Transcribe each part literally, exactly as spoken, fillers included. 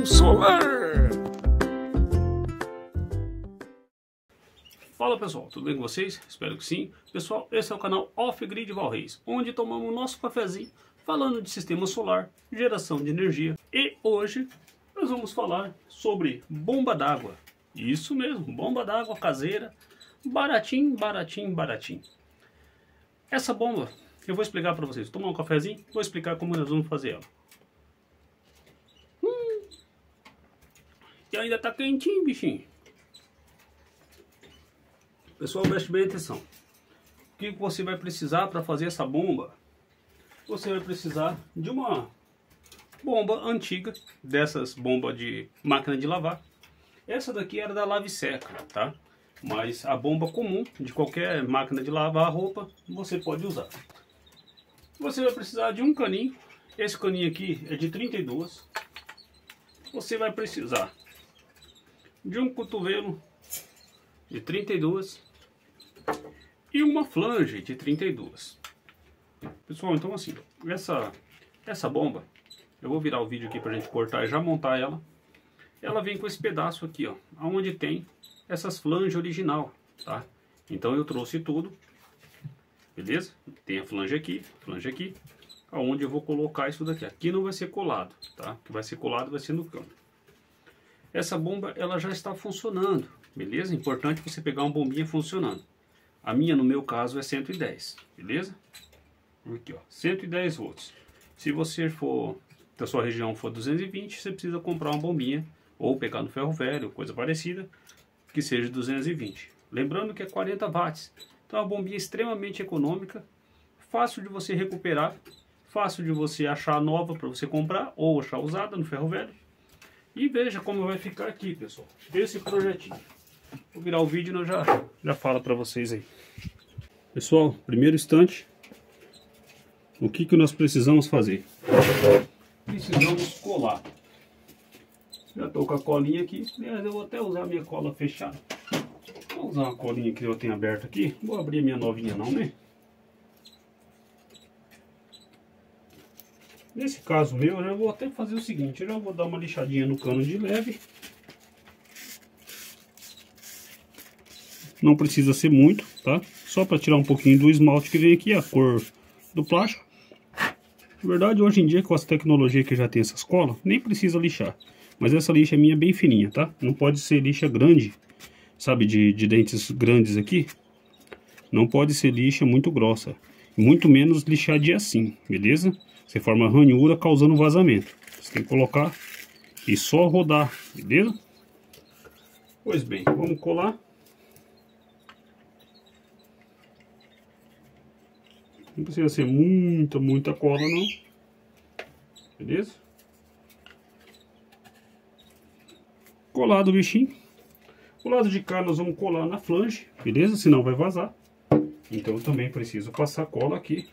Sistema solar. Fala pessoal, tudo bem com vocês? Espero que sim. Pessoal, esse é o canal Off Grid Valreis, onde tomamos o nosso cafezinho falando de sistema solar, geração de energia. E hoje nós vamos falar sobre bomba d'água. Isso mesmo, bomba d'água caseira, baratinho, baratinho, baratinho. Essa bomba, eu vou explicar para vocês. Tomar um cafezinho, vou explicar como nós vamos fazer ela. Hum, e ainda tá quentinho, bichinho. Pessoal, preste bem atenção. O que você vai precisar para fazer essa bomba? Você vai precisar de uma bomba antiga, dessas bombas de máquina de lavar. Essa daqui era da Lave Seca, tá? Mas a bomba comum de qualquer máquina de lavar roupa, você pode usar. Você vai precisar de um caninho. Esse caninho aqui é de trinta e dois. Você vai precisar de um cotovelo de trinta e dois e uma flange de trinta e dois. Pessoal, então assim, essa, essa bomba, eu vou virar o vídeo aqui pra gente cortar e já montar ela. Ela vem com esse pedaço aqui, ó, onde tem essas flanges original, tá? Então eu trouxe tudo, beleza? Tem a flange aqui, flange aqui, aonde eu vou colocar isso daqui. Aqui não vai ser colado, tá? O que vai ser colado vai ser no cano. Essa bomba, ela já está funcionando, beleza? Importante você pegar uma bombinha funcionando. A minha, no meu caso, é cento e dez, beleza? Aqui, ó, cento e dez volts. Se você for, da sua região for duzentos e vinte, você precisa comprar uma bombinha, ou pegar no ferro velho, coisa parecida, que seja duzentos e vinte. Lembrando que é quarenta watts. Então é uma bombinha extremamente econômica, fácil de você recuperar, fácil de você achar nova para você comprar, ou achar usada no ferro velho. E veja como vai ficar aqui, pessoal, esse projetinho. Vou virar o vídeo e eu já, já falo para vocês aí. Pessoal, primeiro instante, o que, que nós precisamos fazer? Precisamos colar. Já estou com a colinha aqui, eu vou até usar a minha cola fechada. Vou usar uma colinha que eu tenho aberta aqui, vou abrir a minha novinha não, né? Nesse caso meu, eu já vou até fazer o seguinte, eu já vou dar uma lixadinha no cano de leve. Não precisa ser muito, tá? Só para tirar um pouquinho do esmalte que vem aqui, a cor do plástico. Na verdade, hoje em dia, com essa tecnologia que já tem essas colas, nem precisa lixar. Mas essa lixa minha é bem fininha, tá? Não pode ser lixa grande, sabe, de, de dentes grandes aqui. Não pode ser lixa muito grossa. Muito menos lixadinha assim, beleza? Você forma ranhura causando vazamento. Você tem que colocar e só rodar, beleza? Pois bem, vamos colar. Não precisa ser muita, muita cola não. Beleza? Colado o bichinho. O lado de cá nós vamos colar na flange, beleza? Senão vai vazar. Então eu também preciso passar cola aqui.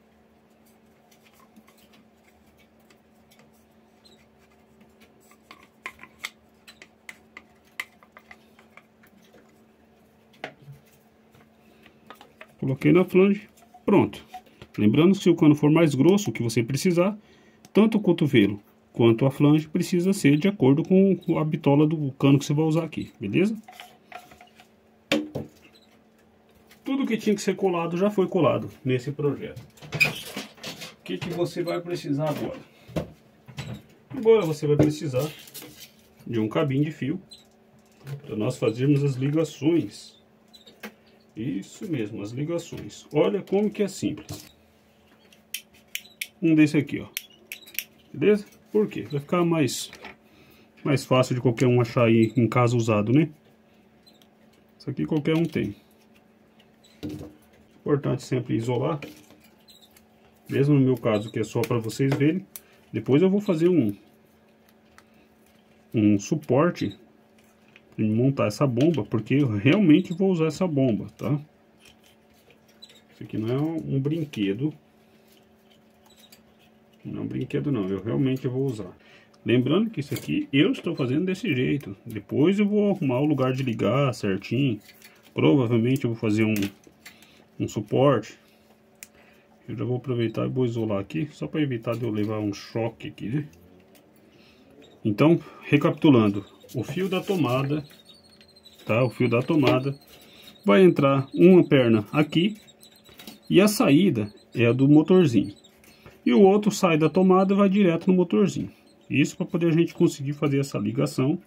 Coloquei na flange. Pronto. Lembrando que se o cano for mais grosso, que você precisar, tanto o cotovelo quanto a flange precisa ser de acordo com a bitola do cano que você vai usar aqui, beleza? Tudo que tinha que ser colado já foi colado nesse projeto. O que, que você vai precisar agora? Agora você vai precisar de um cabinho de fio para nós fazermos as ligações. Isso mesmo, as ligações. Olha como que é simples. Um desse aqui, ó. Beleza? Por quê? Vai ficar mais, mais fácil de qualquer um achar aí em casa usado, né? Isso aqui qualquer um tem. Importante sempre isolar. Mesmo no meu caso, que é só para vocês verem. Depois eu vou fazer um, um suporte para montar essa bomba, porque eu realmente vou usar essa bomba, tá? Isso aqui não é um brinquedo. Não é um brinquedo não, eu realmente vou usar. Lembrando que isso aqui eu estou fazendo desse jeito. Depois eu vou arrumar o lugar de ligar certinho. Provavelmente eu vou fazer um, um suporte. Eu já vou aproveitar e vou isolar aqui, só para evitar de eu levar um choque aqui, né? Então, recapitulando, o fio da tomada, tá? O fio da tomada vai entrar uma perna aqui e a saída é a do motorzinho. E o outro sai da tomada e vai direto no motorzinho. Isso para poder a gente conseguir fazer essa ligação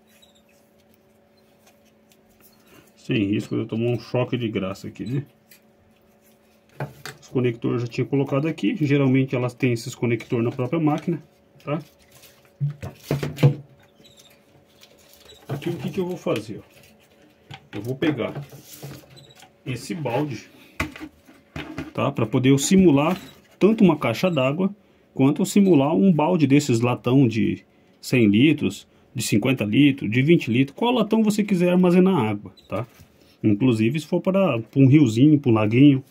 sem risco de tomar um choque de graça aqui, né? Os conectores já tinha colocado aqui. Geralmente elas têm esses conectores na própria máquina, tá? Aqui o que que eu vou fazer, ó? Eu vou pegar esse balde, tá? Para poder eu simular tanto uma caixa d'água quanto eu simular um balde desses latão de cem litros, de cinquenta litros, de vinte litros, qual latão você quiser armazenar água, tá? Inclusive se for para um riozinho, para um laguinho.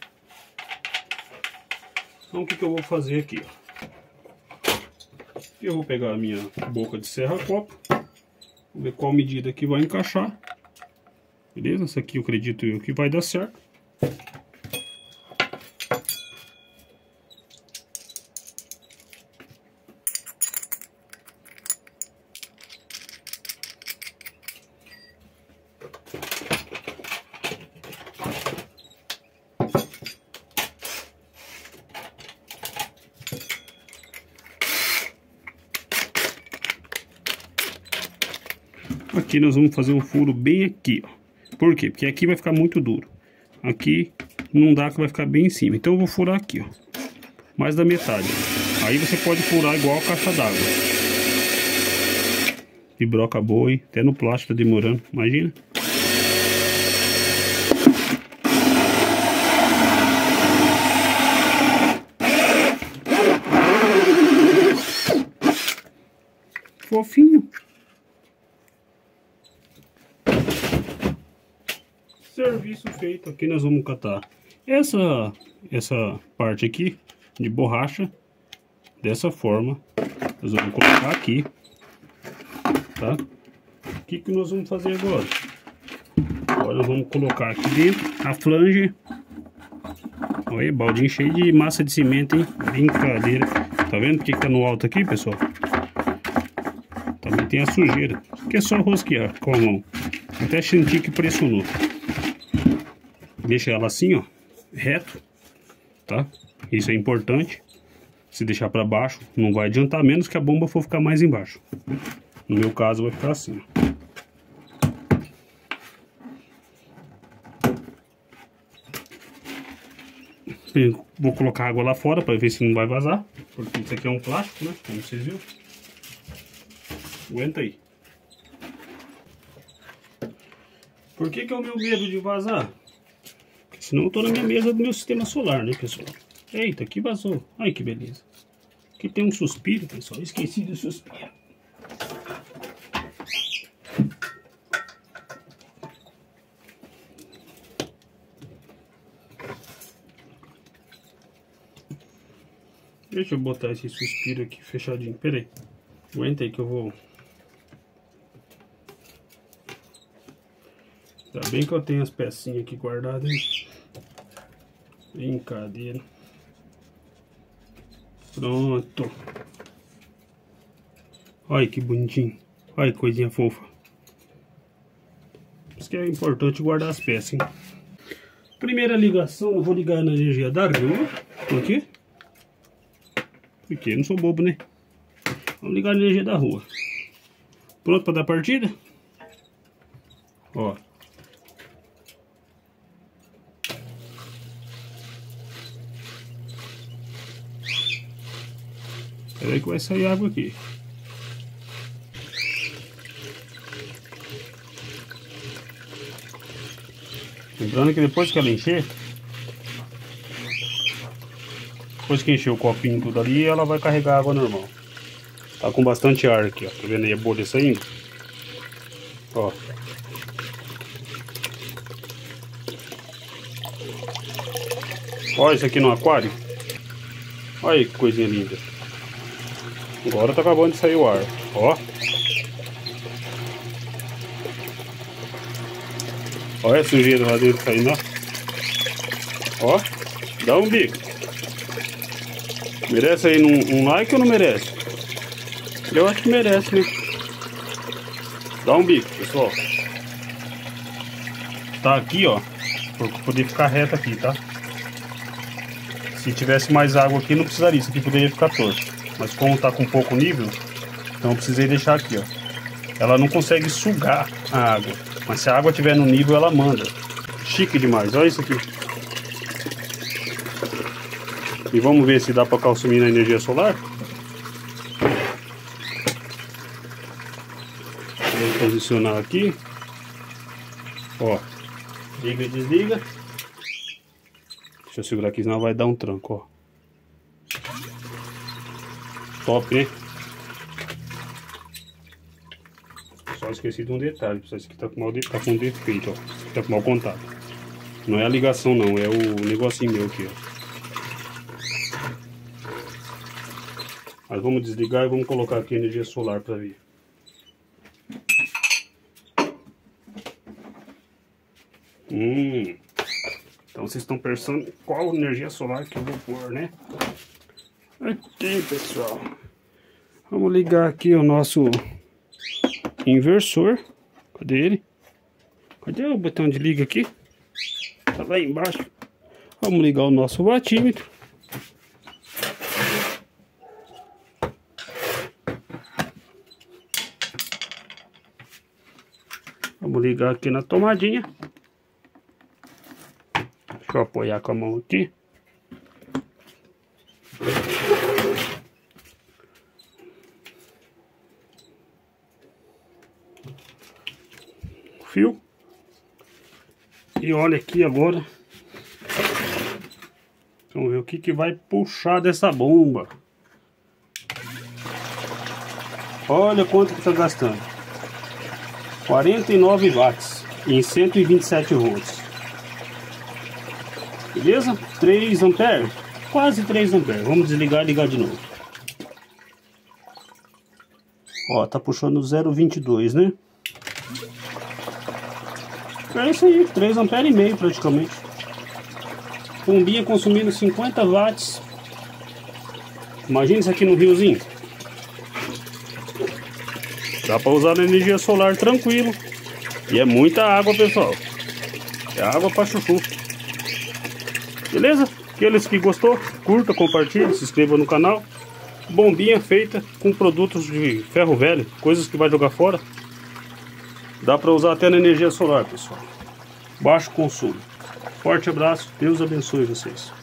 Então o que que eu vou fazer aqui, ó? Eu vou pegar a minha boca de serra-copo, ver qual medida que vai encaixar, beleza? Essa aqui eu acredito eu que vai dar certo. Aqui nós vamos fazer um furo bem aqui, ó. Por quê? Porque aqui vai ficar muito duro. Aqui não dá, que vai ficar bem em cima. Então eu vou furar aqui, ó. Mais da metade. Aí você pode furar igual a caixa d'água. De broca boa, hein? Até no plástico tá demorando, imagina. Fofinho. Serviço feito. Aqui nós vamos catar essa essa parte aqui de borracha dessa forma. Nós vamos colocar aqui, tá? O que que nós vamos fazer agora? Agora nós vamos colocar aqui dentro a flange. Olha, baldinho cheio de massa de cimento, hein? Brincadeira. Tá vendo porque que tá no alto aqui, pessoal? Também tem a sujeira, que é só rosquear com a mão. Até sentir que pressionou. Deixa ela assim, ó, reto, tá? Isso é importante. Se deixar para baixo, não vai adiantar, menos que a bomba for ficar mais embaixo. No meu caso, vai ficar assim, ó. Eu vou colocar água lá fora para ver se não vai vazar, porque isso aqui é um plástico, né? Como vocês viram. Aguenta aí. Por que que é o meu medo de vazar? Senão eu tô na minha mesa do meu sistema solar, né, pessoal? Eita, que vazou. Ai, que beleza. Aqui tem um suspiro, pessoal. Esqueci do suspiro. Deixa eu botar esse suspiro aqui fechadinho. Pera aí. Aguenta aí que eu vou... Ainda bem que eu tenho as pecinhas aqui guardadas, hein? Brincadeira. Pronto. Olha que bonitinho. Olha que coisinha fofa. Por isso que é importante guardar as peças, hein? Primeira ligação, eu vou ligar na energia da rua. Por quê? Porque eu não sou bobo, né? Vamos ligar na energia da rua. Pronto para dar partida? Ó. Espera aí que vai sair água aqui. Lembrando que depois que ela encher, depois que encher o copinho tudo ali, ela vai carregar água normal. Tá com bastante ar aqui, ó. Tá vendo aí a bolha saindo? Ó. Olha isso aqui no aquário. Olha aí que coisinha linda. Agora tá acabando de sair o ar. Ó. Olha a sujeira lá dentro saindo, ó. Ó. Dá um bico. Merece aí um, um like ou não merece? Eu acho que merece, né? Dá um bico, pessoal. Tá aqui, ó, pra poder ficar reto aqui, tá? Se tivesse mais água aqui, não precisaria, isso aqui poderia ficar torto. Mas como tá com pouco nível, então eu precisei deixar aqui, ó. Ela não consegue sugar a água, mas se a água tiver no nível, ela manda. Chique demais, olha isso aqui. E vamos ver se dá para consumir na energia solar. Vou posicionar aqui. Ó, liga e desliga. Deixa eu segurar aqui, senão vai dar um tranco, ó. Top, né? Só esqueci de um detalhe, pessoal. Esse aqui tá com, mal de... tá com defeito, ó. Tá com mau contato. Não é a ligação, não. É o negocinho meu aqui, ó. Mas vamos desligar e vamos colocar aqui energia solar para ver. Hum. Então vocês estão pensando qual energia solar que eu vou pôr, né? Aqui, pessoal. Vamos ligar aqui o nosso inversor. Cadê ele? Cadê o botão de liga aqui? Tá lá embaixo. Vamos ligar o nosso watímetro. Vamos ligar aqui na tomadinha. Deixa eu apoiar com a mão aqui. Fio. E olha aqui agora. Vamos ver o que que vai puxar dessa bomba. Olha quanto que tá gastando. quarenta e nove watts em cento e vinte e sete volts. Beleza? três amperes. Quase três amperes. Vamos desligar e ligar de novo. Ó, tá puxando zero vírgula vinte e dois, né? É isso aí, três amperes e meio praticamente. Bombinha consumindo cinquenta watts. Imagina isso aqui no riozinho. Dá para usar na energia solar tranquilo. E é muita água, pessoal. É água para chuchu. Beleza? Aqueles que gostou, curta, compartilhe, se inscreva no canal. Bombinha feita com produtos de ferro velho, coisas que vai jogar fora. Dá para usar até na energia solar, pessoal. Baixo consumo. Forte abraço, Deus abençoe vocês.